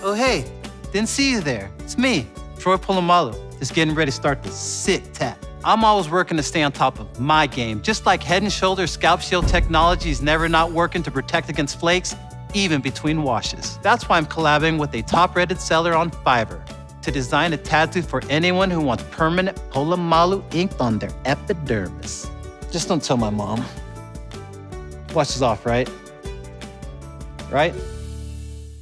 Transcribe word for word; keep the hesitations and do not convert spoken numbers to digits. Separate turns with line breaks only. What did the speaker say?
Oh, hey, didn't see you there. It's me, Troy Polamalu, just getting ready to start the sick tap. I'm always working to stay on top of my game. Just like Head and Shoulders Scalp Shield technology is never not working to protect against flakes, even between washes. That's why I'm collabing with a top-rated seller on Fiverr to design a tattoo for anyone who wants permanent Polamalu ink on their epidermis. Just don't tell my mom. Watch this off, right? Right?